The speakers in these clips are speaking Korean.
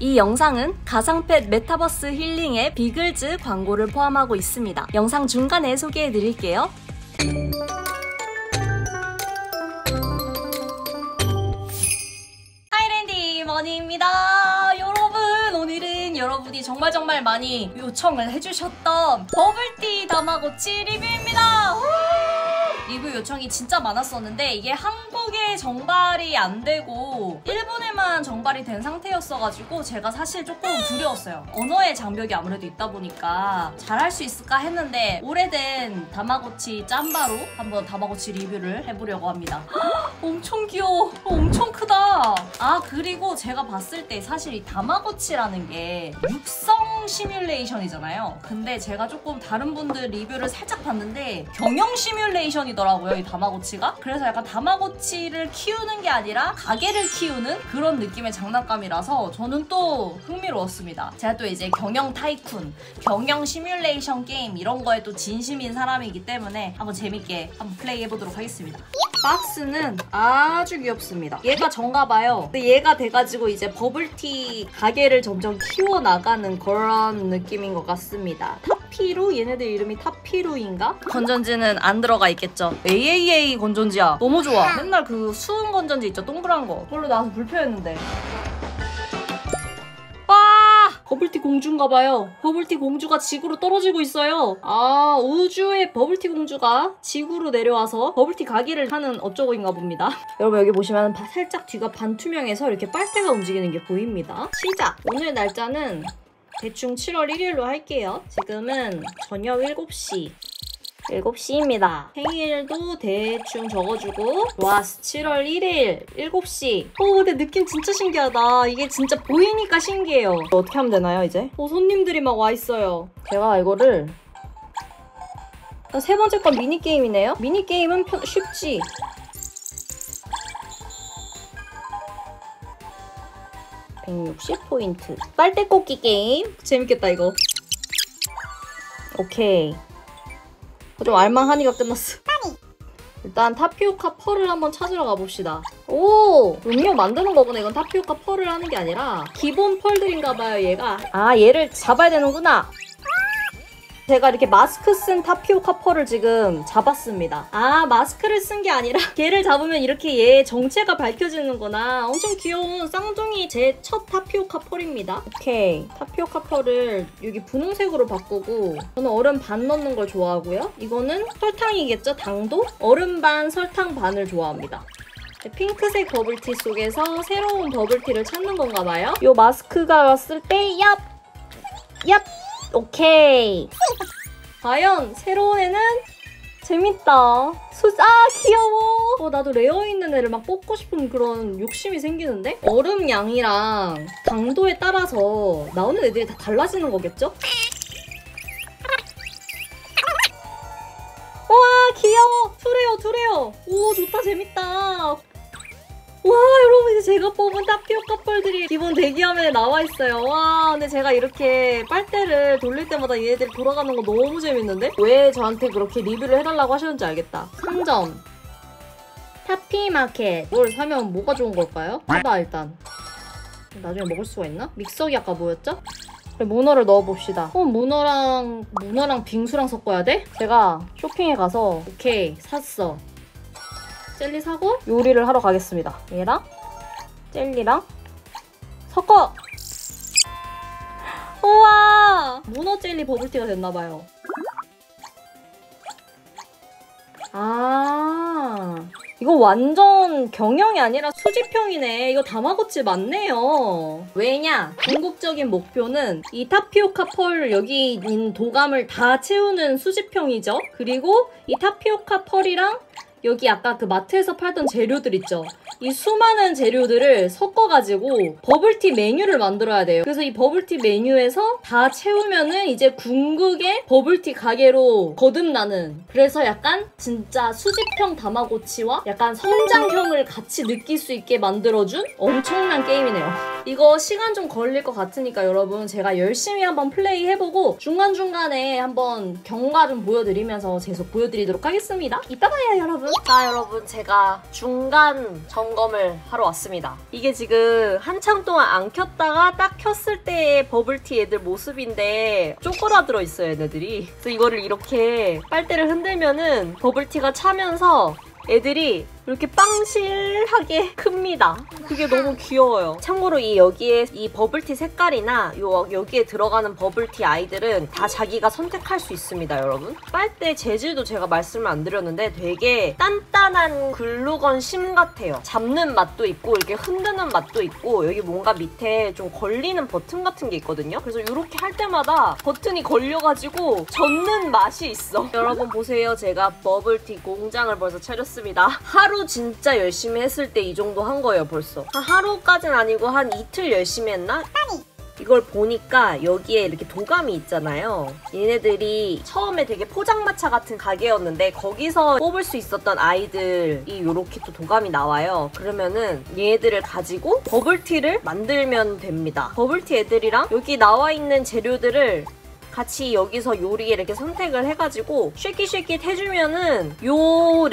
이 영상은 가상펫 메타버스 힐링 앱 비글즈 광고를 포함하고 있습니다. 영상 중간에 소개해드릴게요. 하이랜디 머니입니다. 여러분, 오늘은 여러분이 정말 많이 요청을 해주셨던 버블티 다마고치 리뷰입니다. 리뷰 요청이 진짜 많았었는데 이게 한국에 정발이 안 되고 일본에만 정발이 된 상태였어가지고 제가 사실 조금 두려웠어요. 언어의 장벽이 아무래도 있다 보니까 잘할 수 있을까 했는데 오래된 다마고치 짬바로 한번 다마고치 리뷰를 해보려고 합니다. 엄청 귀여워. 엄청 크다. 아, 그리고 제가 봤을 때 사실 이 다마고치라는 게 육성 시뮬레이션이잖아요. 근데 제가 조금 다른 분들 리뷰를 살짝 봤는데 경영 시뮬레이션이더라고요, 이 다마고치가. 그래서 약간 다마고치를 키우는 게 아니라 가게를 키우는 그런 느낌의 장난감이라서 저는 또 흥미로웠습니다. 제가 또 이제 경영 타이쿤, 경영 시뮬레이션 게임 이런 거에 또 진심인 사람이기 때문에 한번 재밌게 한번 플레이해보도록 하겠습니다. 박스는 아주 귀엽습니다. 얘가 전가봐요. 근데 얘가 돼가지고 이제 버블티 가게를 점점 키워나가는 그런 느낌인 것 같습니다. 타피루? 얘네들 이름이 타피루인가? 건전지는 안 들어가 있겠죠. AAA 건전지야. 너무 좋아. 맨날 그 수은 건전지 있죠? 동그란 거. 그걸로 나와서 불편했는데. 버블티 공주인가봐요. 버블티 공주가 지구로 떨어지고 있어요. 아, 우주의 버블티 공주가 지구로 내려와서 버블티 가기를 하는 어쩌고인가 봅니다. 여러분, 여기 보시면 살짝 뒤가 반투명해서 이렇게 빨대가 움직이는 게 보입니다. 시작! 오늘 날짜는 대충 7월 1일로 할게요. 지금은 저녁 7시. 7시입니다. 생일도 대충 적어주고 좋았어. 7월 1일 7시. 근데 느낌 진짜 신기하다. 이게 진짜 보이니까 신기해요. 어떻게 하면 되나요, 이제? 손님들이 막 와있어요. 제가 이거를 세 번째 건 미니게임이네요. 미니게임은 쉽지. (160포인트) 빨대 꽂기 게임. 재밌겠다, 이거. 오케이. 좀 알만하니까 끝났어. 일단 타피오카 펄을 한번 찾으러 가봅시다. 오! 음료 만드는 거구나. 이건 타피오카 펄을 하는 게 아니라 기본 펄들인가봐요, 얘가. 아, 얘를 잡아야 되는구나. 제가 이렇게 마스크 쓴 타피오카 펄을 지금 잡았습니다. 아, 마스크를 쓴 게 아니라 얘를 잡으면 이렇게 얘의 정체가 밝혀지는구나. 엄청 귀여운 쌍둥이 제 첫 타피오카 펄입니다. 오케이. 타피오카 펄을 여기 분홍색으로 바꾸고 저는 얼음 반 넣는 걸 좋아하고요. 이거는 설탕이겠죠? 당도? 얼음 반, 설탕 반을 좋아합니다. 핑크색 버블티 속에서 새로운 버블티를 찾는 건가 봐요. 요 마스크가 왔을 때 얍! 얍! 오케이. 과연 새로운 애는? 재밌다. 귀여워. 나도 레어 있는 애를 막 뽑고 싶은 그런 욕심이 생기는데? 얼음 양이랑 당도에 따라서 나오는 애들이 다 달라지는 거겠죠? 와, 귀여워. 투레어. 오, 좋다. 재밌다. 와, 여러분, 이제 제가 뽑은 타피오카 펄들이 기본 대기화면에 나와있어요. 와, 근데 제가 이렇게 빨대를 돌릴 때마다 얘네들이 돌아가는 거 너무 재밌는데? 왜 저한테 그렇게 리뷰를 해달라고 하셨는지 알겠다. 상점 타피마켓. 이걸 사면 뭐가 좋은 걸까요? 사봐, 일단. 나중에 먹을 수가 있나? 믹서기 아까 뭐였죠? 문어를 넣어봅시다. 문어랑 빙수랑 섞어야 돼? 제가 쇼핑에 가서 오케이, 샀어. 젤리 사고 요리를 하러 가겠습니다. 얘랑 젤리랑 섞어! 우와! 문어 젤리 버블티가 됐나봐요. 아, 이거 완전 경영이 아니라 수집형이네. 이거 다마고치 맞네요. 왜냐? 궁극적인 목표는 이 타피오카 펄 여기 있는 도감을 다 채우는 수집형이죠. 그리고 이 타피오카 펄이랑 여기 아까 그 마트에서 팔던 재료들 있죠? 이 수많은 재료들을 섞어가지고 버블티 메뉴를 만들어야 돼요. 그래서 이 버블티 메뉴에서 다 채우면은 이제 궁극의 버블티 가게로 거듭나는, 그래서 약간 진짜 수집형 다마고치와 약간 성장형을 같이 느낄 수 있게 만들어준 엄청난 게임이네요. 이거 시간 좀 걸릴 것 같으니까 여러분 제가 열심히 한번 플레이 해보고 중간중간에 한번 경과 좀 보여드리면서 계속 보여드리도록 하겠습니다. 이따 봐요, 여러분. 자 여러분, 제가 중간 점검을 하러 왔습니다. 이게 지금 한참 동안 안 켰다가 딱 켰을 때의 버블티 애들 모습인데 쪼그라들어 있어요, 얘네들이. 그래서 이거를 이렇게 빨대를 흔들면은 버블티가 차면서 애들이 이렇게 빵실하게 큽니다. 그게 너무 귀여워요. 참고로 여기에 이 버블티 색깔이나 여기에 들어가는 버블티 아이들은 다 자기가 선택할 수 있습니다, 여러분. 빨대 재질도 제가 말씀을 안 드렸는데 되게 단단한 글루건 심 같아요. 잡는 맛도 있고 이렇게 흔드는 맛도 있고 여기 뭔가 밑에 좀 걸리는 버튼 같은 게 있거든요. 그래서 이렇게 할 때마다 버튼이 걸려가지고 젓는 맛이 있어. 여러분 보세요. 제가 버블티 공장을 벌써 차렸습니다. 하루 진짜 열심히 했을 때 이 정도 한 거예요, 벌써. 하루까진 아니고 한 이틀 열심히 했나? 이걸 보니까 여기에 이렇게 도감이 있잖아요. 얘네들이 처음에 되게 포장마차 같은 가게였는데 거기서 뽑을 수 있었던 아이들이 이렇게 또 도감이 나와요. 그러면은 얘네들을 가지고 버블티를 만들면 됩니다. 버블티 애들이랑 여기 나와 있는 재료들을 같이 여기서 요리에 이렇게 선택을 해가지고 쉐킷쉐킷 해주면은 요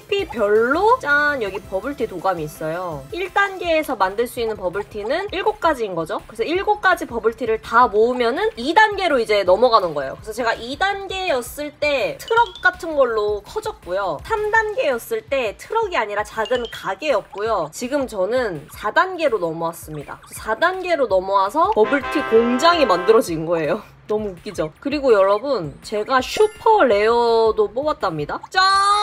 레시피별로 짠! 여기 버블티 도감이 있어요. 1단계에서 만들 수 있는 버블티는 7가지인 거죠. 그래서 7가지 버블티를 다 모으면은 2단계로 이제 넘어가는 거예요. 그래서 제가 2단계였을 때 트럭 같은 걸로 커졌고요. 3단계였을 때 트럭이 아니라 작은 가게였고요. 지금 저는 4단계로 넘어왔습니다. 4단계로 넘어와서 버블티 공장이 만들어진 거예요. 너무 웃기죠? 그리고 여러분, 제가 슈퍼 레어도 뽑았답니다. 짠!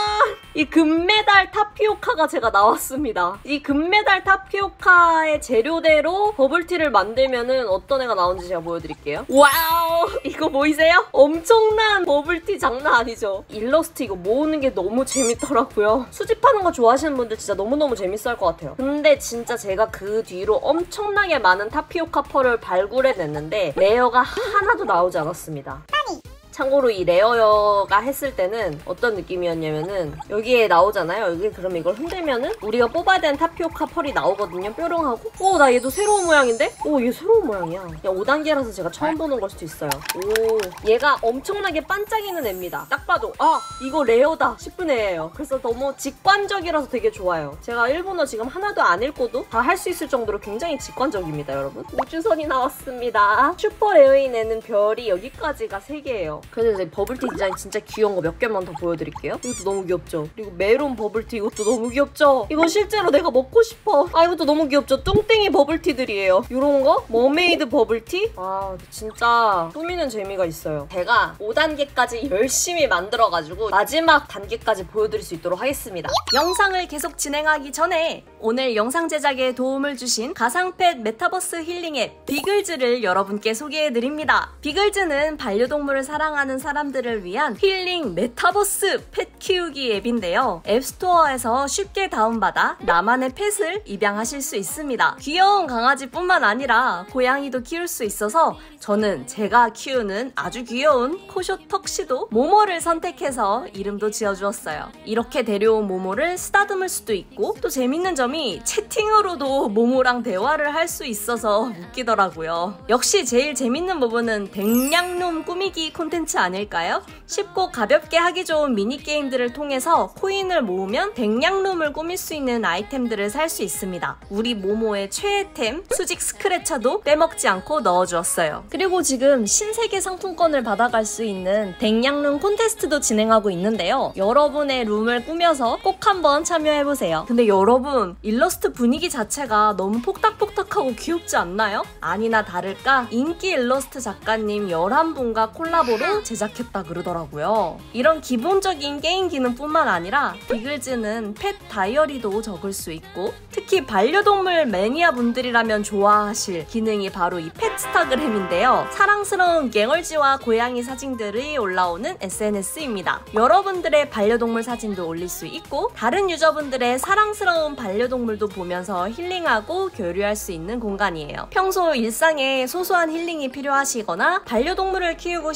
이 금메달 타피오카가 제가 나왔습니다. 이 금메달 타피오카의 재료대로 버블티를 만들면은 어떤 애가 나오는지 제가 보여드릴게요. 와우! 이거 보이세요? 엄청난 버블티 장난 아니죠? 일러스트 이거 모으는 게 너무 재밌더라고요. 수집하는 거 좋아하시는 분들 진짜 너무너무 재밌을 것 같아요. 근데 진짜 제가 그 뒤로 엄청나게 많은 타피오카 펄을 발굴해냈는데 레어가 하나도 나오지 않았습니다. 참고로 이 레어가 했을 때는 어떤 느낌이었냐면은 여기에 나오잖아요. 여기 그럼 이걸 흔들면은 우리가 뽑아야 되는 타피오카 펄이 나오거든요. 뾰롱하고. 오, 나 얘도 새로운 모양인데? 오, 얘 새로운 모양이야. 그냥 5단계라서 제가 처음 보는 걸 수도 있어요. 오, 얘가 엄청나게 반짝이는 애입니다. 딱 봐도 아, 이거 레어다 싶은 애예요. 그래서 너무 직관적이라서 되게 좋아요. 제가 일본어 지금 하나도 안 읽고도 다 할 수 있을 정도로 굉장히 직관적입니다, 여러분. 우주선이 나왔습니다. 슈퍼 레어인 애는 별이 여기까지가 3개예요. 그래서 이제 버블티 디자인 진짜 귀여운 거 몇 개만 더 보여드릴게요. 이것도 너무 귀엽죠? 그리고 메론 버블티 이것도 너무 귀엽죠? 이거 실제로 내가 먹고 싶어. 아, 이것도 너무 귀엽죠? 뚱땡이 버블티들이에요. 이런 거? 머메이드 버블티? 아, 진짜 꾸미는 재미가 있어요. 제가 5단계까지 열심히 만들어가지고 마지막 단계까지 보여드릴 수 있도록 하겠습니다. 영상을 계속 진행하기 전에 오늘 영상 제작에 도움을 주신 가상펫 메타버스 힐링 앱 비글즈를 여러분께 소개해드립니다. 비글즈는 반려동물을 사랑하는 사람들을 위한 힐링 메타버스 펫 키우기 앱인데요. 앱스토어에서 쉽게 다운받아 나만의 펫을 입양하실 수 있습니다. 귀여운 강아지뿐만 아니라 고양이도 키울 수 있어서 저는 제가 키우는 아주 귀여운 코숏 턱시도 모모를 선택해서 이름도 지어주었어요. 이렇게 데려온 모모를 쓰다듬을 수도 있고 또 재밌는 점이 채팅으로도 모모랑 대화를 할 수 있어서 웃기더라고요. 역시 제일 재밌는 부분은 백냥룸 꾸미기 콘텐츠 아닐까요? 쉽고 가볍게 하기 좋은 미니게임들을 통해서 코인을 모으면 백냥룸을 꾸밀 수 있는 아이템들을 살 수 있습니다. 우리 모모의 최애템 수직 스크래쳐도 빼먹지 않고 넣어주었어요. 그리고 지금 신세계 상품권을 받아갈 수 있는 백냥룸 콘테스트도 진행하고 있는데요. 여러분의 룸을 꾸며서 꼭 한번 참여해보세요. 근데 여러분, 일러스트 분위기 자체가 너무 폭닥폭닥하고 귀엽지 않나요? 아니나 다를까 인기 일러스트 작가님 11분과 콜라보로 제작했다 그러더라고요. 이런 기본적인 게임 기능뿐만 아니라 비글즈는 펫 다이어리도 적을 수 있고 특히 반려동물 매니아 분들이라면 좋아하실 기능이 바로 이 펫스타그램인데요. 사랑스러운 갱얼지와 고양이 사진들이 올라오는 SNS입니다. 여러분들의 반려동물 사진도 올릴 수 있고 다른 유저분들의 사랑스러운 반려동물도 보면서 힐링하고 교류할 수 있는 공간이에요. 평소 일상에 소소한 힐링이 필요하시거나 반려동물을 키우고 싶지만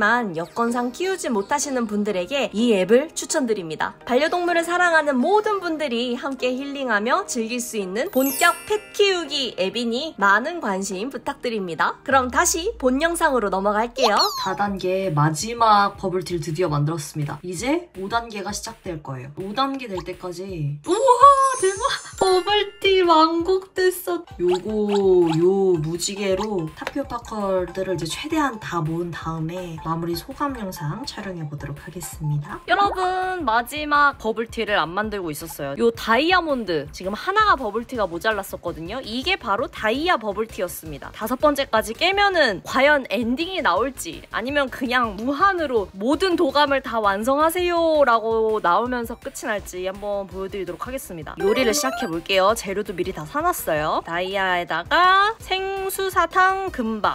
하지만 여건상 키우지 못하시는 분들에게 이 앱을 추천드립니다. 반려동물을 사랑하는 모든 분들이 함께 힐링하며 즐길 수 있는 본격 펫 키우기 앱이니 많은 관심 부탁드립니다. 그럼 다시 본 영상으로 넘어갈게요. 4단계 마지막 버블티를 드디어 만들었습니다. 이제 5단계가 시작될 거예요. 5단계 될 때까지 우와 대박! 버블티 완곡됐어. 요 무지개로 타피오파컬들을 이제 최대한 다 모은 다음에 마무리 소감 영상 촬영해보도록 하겠습니다. 여러분 마지막 버블티를 안 만들고 있었어요. 요 다이아몬드 지금 하나가 버블티가 모자랐었거든요. 이게 바로 다이아 버블티였습니다. 5번째까지 깨면은 과연 엔딩이 나올지 아니면 그냥 무한으로 모든 도감을 다 완성하세요 라고 나오면서 끝이 날지 한번 보여드리도록 하겠습니다. 요리를 시작해볼게요. 재료도 미리 다 사놨어요. 다이아에다가 생수사탕 금박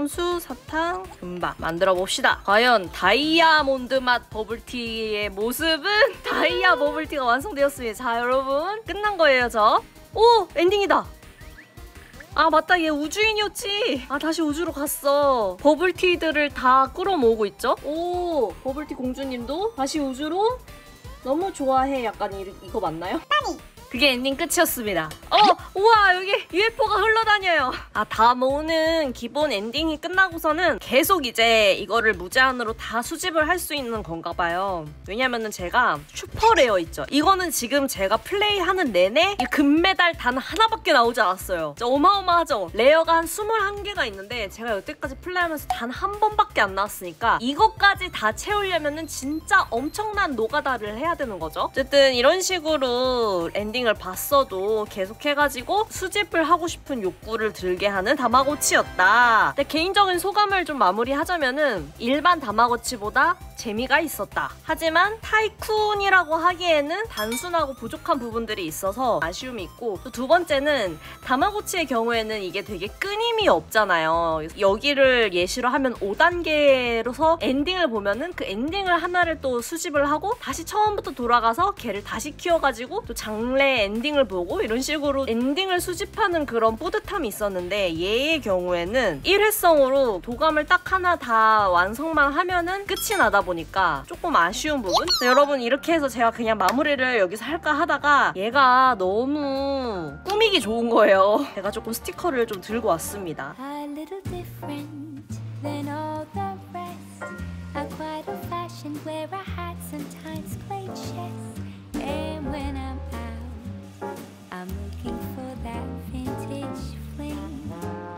만들어 봅시다. 과연 다이아몬드 맛 버블티의 모습은 다이아 버블티가 완성되었습니다. 자 여러분 끝난 거예요. 오 엔딩이다. 아 맞다 얘 우주인이었지. 아 다시 우주로 갔어. 버블티들을 다 끌어모으고 있죠. 오 버블티 공주님도 다시 우주로 너무 좋아해. 약간 이거 맞나요? 그게 엔딩 끝이었습니다. 우와 여기 UFO가 흘러다녀요. 아 다 모으는 기본 엔딩이 끝나고서는 계속 이제 이거를 무제한으로 다 수집을 할 수 있는 건가 봐요. 왜냐면은 제가 슈퍼레어 있죠. 이거는 지금 제가 플레이하는 내내 이 금메달 단 하나밖에 나오지 않았어요. 진짜 어마어마하죠. 레어가 한 21개가 있는데 제가 여태까지 플레이하면서 단 한 번밖에 안 나왔으니까 이것까지 다 채우려면은 진짜 엄청난 노가다를 해야 되는 거죠. 어쨌든 이런 식으로 엔딩을 봤어도 계속해가지고 수집을 하고 싶은 욕구를 들게 하는 다마고치였다. 근데 개인적인 소감을 좀 마무리하자면은 일반 다마고치보다 재미가 있었다. 하지만 타이쿤이라고 하기에는 단순하고 부족한 부분들이 있어서 아쉬움이 있고 또 두 번째는 다마고치의 경우에는 이게 되게 끊임이 없잖아요. 여기를 예시로 하면 5단계로서 엔딩을 보면은 그 엔딩을 하나를 또 수집을 하고 다시 처음부터 돌아가서 걔를 다시 키워가지고 또 장래 엔딩을 보고 이런 식으로 엔딩을 수집하는 그런 뿌듯함이 있었는데 얘의 경우에는 1회성으로 도감을 딱 하나 다 완성만 하면은 끝이 나다 보니까 조금 아쉬운 부분? 여러분 이렇게 해서 제가 그냥 마무리를 여기서 할까 하다가 얘가 너무 꾸미기 좋은 거예요. 제가 조금 스티커를 좀 들고 왔습니다. A little different than all the rest. I'm quite old-fashioned where I had sometimes played chess. And when I'm out, I'm looking for that vintage fling.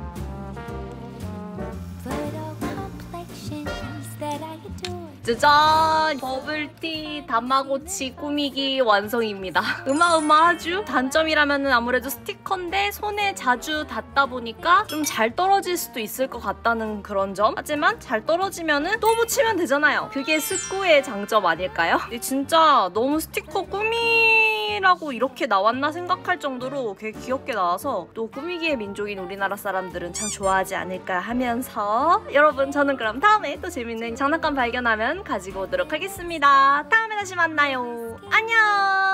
But all complexions that I adore. 짜잔! 버블티 다마고치 꾸미기 완성입니다. 으마으마하죠? 단점이라면은 아무래도 스티커인데 손에 자주 닿다 보니까 좀 잘 떨어질 수도 있을 것 같다는 그런 점. 하지만 잘 떨어지면은 또 붙이면 되잖아요. 그게 스쿠의 장점 아닐까요? 근데 진짜 너무 스티커 꾸미라고 이렇게 나왔나 생각할 정도로 되게 귀엽게 나와서 또 꾸미기의 민족인 우리나라 사람들은 참 좋아하지 않을까 하면서 여러분 저는 그럼 다음에 또 재밌는 장난감 발견하면 가지고 오도록 하겠습니다. 다음에 다시 만나요. 안녕!